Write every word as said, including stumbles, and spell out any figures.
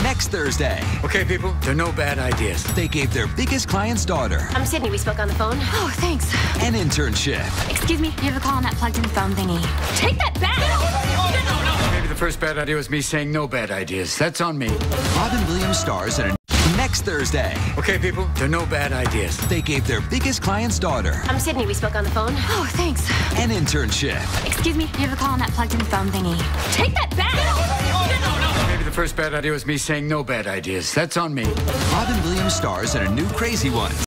next Thursday. Okay, people, there are no bad ideas. They gave their biggest client's daughter I'm Sydney. We spoke on the phone. Oh, thanks. an internship. Excuse me, you have a call on that plugged-in phone thingy. Take that back! Maybe the first bad idea was me saying no bad ideas. That's on me. Robin Williams stars in a next Thursday. Okay, people, there are no bad ideas. They gave their biggest client's daughter I'm Sydney. We spoke on the phone. Oh, thanks. an internship. Excuse me, you have a call on that plugged-in phone thingy. Take that back! Maybe the first bad idea was me saying no bad ideas. That's on me. Robin Williams stars in a new Crazy One.